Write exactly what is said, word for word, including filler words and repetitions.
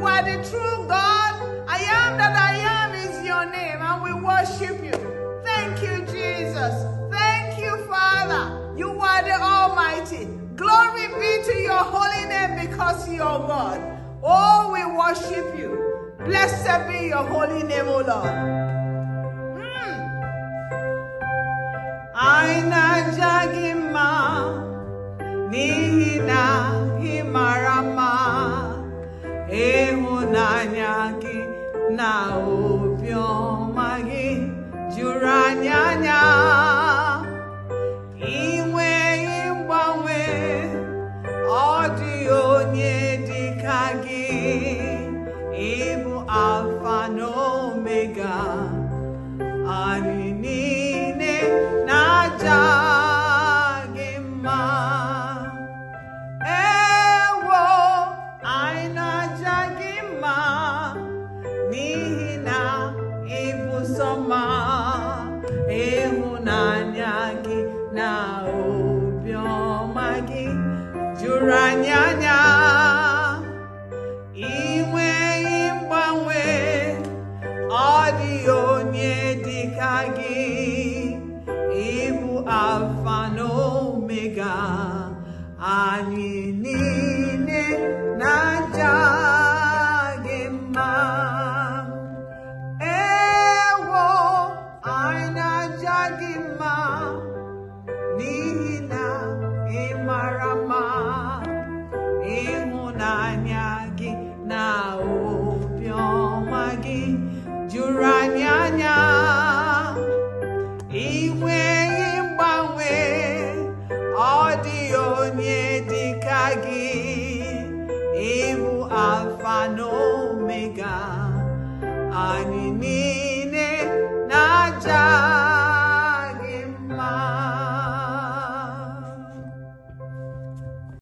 are the true God. I am that I am is your name, and we worship you. Thank you, Jesus. Thank you, Father. You are the Almighty. Glory be to your holy name because you are God. Oh, we worship you. Blessed be your holy name, O Lord. Mm. Aina jagima nihina himarama ehunanyagi na obiomagi juranyanya iwe imbawe odi onye dikagi ibu alpha na omega ani nine na jagima ewo aina jagima nihina ibu soma ehunanyagi na obiomagi juranyanya iwe imbanwe odi onye dikagi ibu alpha na omega anyị niile na-aja gị mma. Ewo anyị na-aja gị mma n'ihi na ị mara mma. Ịhụnanya gị na obiọma gị juru anyị anya. Inweghị mgbanwe, ọ dị onye dịka gị. Ịbụ Alfa na Omega, anyị niile